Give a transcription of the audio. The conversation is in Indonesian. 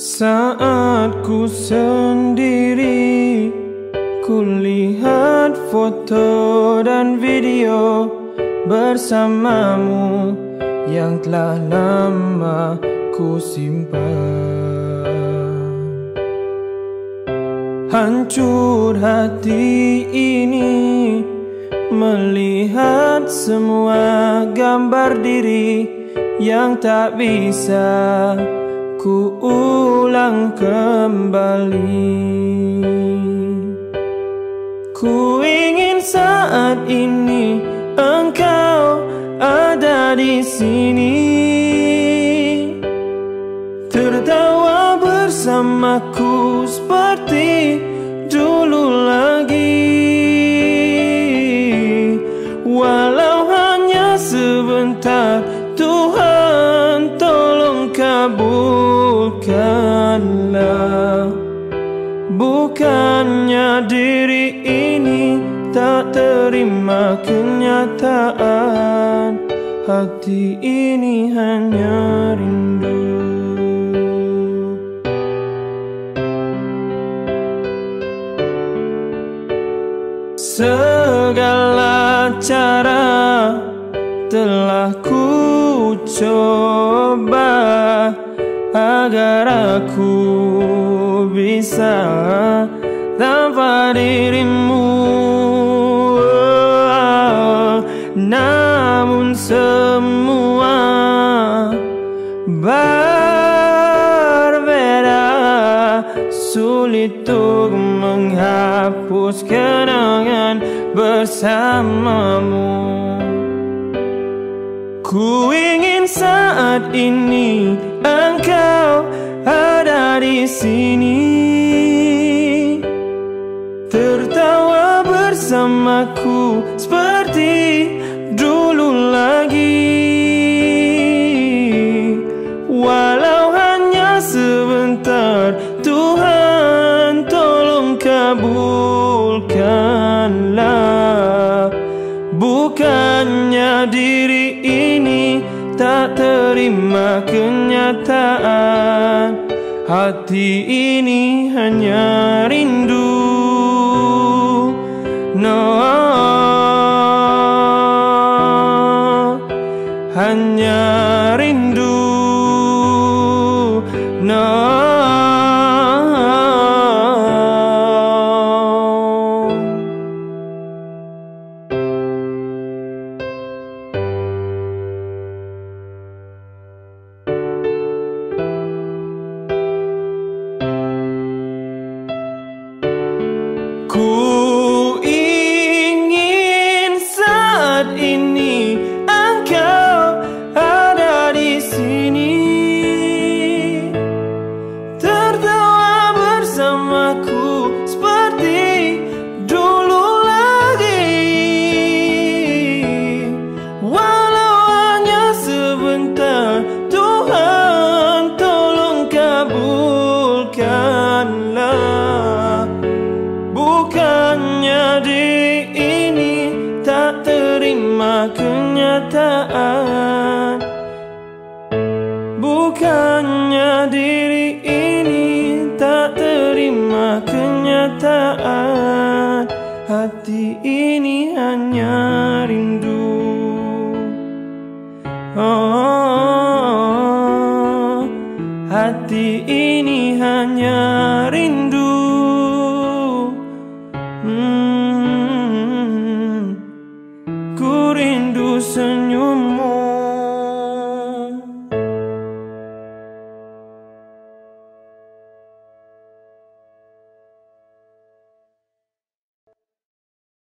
Saat ku sendiri, kulihat foto dan video bersamamu yang telah lama ku simpan. Hancur hati ini melihat semua gambar diri yang tak bisa ku ulang kembali. Ku ingin saat ini engkau ada di sini, tertawa bersamaku seperti dulu lagi. Walau hanya sebentar, Tuhan tolong kabulkanlah. Bukannya diri ini tak terima kenyataan, hati ini hanya rindu. Segala cara telah ku coba agar aku bisa tanpa dirimu, namun semua berbeda. Sulit untuk menghapus kenangan bersamamu. Ku ingin saat ini engkau ada di sini, tertawa bersamaku seperti dulu lagi. Walau hanya sebentar, Tuhan tolong kabulkanlah. Bukannya diri ini tak terima kenyataan, hati ini hanya rindu. No, hanya rindu. No. Ku ingin saat ini engkau ada di sini, tertawa bersamaku seperti dulu lagi. Walau hanya sebentar, Tuhan tolong kabulkanlah. Bukannya diri ini tak terima kenyataan, bukannya diri ini tak terima kenyataan, hati ini hanya rindu. Oh, hati ini hanya